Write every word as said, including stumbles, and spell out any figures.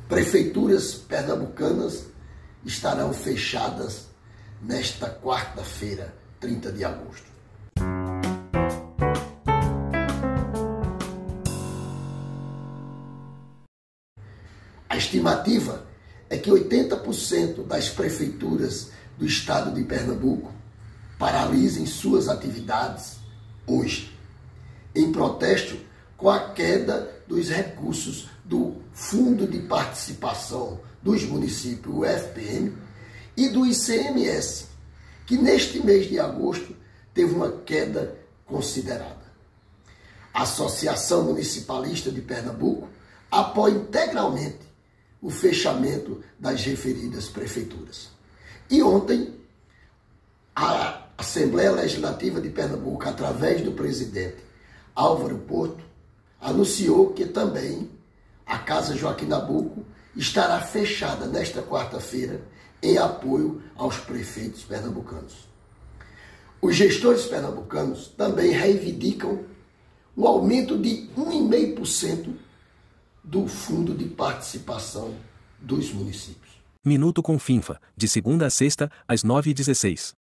prefeituras pernambucanas estarão fechadas nesta quarta-feira, trinta de agosto. A estimativa é que oitenta por cento das prefeituras do estado de Pernambuco paralisem suas atividades hoje, em protesto com a queda dos recursos do Fundo de Participação dos Municípios, o F P M, e do I C M S, que neste mês de agosto teve uma queda considerada. A Associação Municipalista de Pernambuco apoia integralmente o fechamento das referidas prefeituras. E ontem, a Assembleia Legislativa de Pernambuco, através do presidente Álvaro Porto, anunciou que também a Casa Joaquim Nabuco estará fechada nesta quarta-feira em apoio aos prefeitos pernambucanos. Os gestores pernambucanos também reivindicam um aumento de um vírgula cinco por cento do Fundo de Participação dos Municípios. Minuto com Finfa, de segunda a sexta, às nove e dezesseis.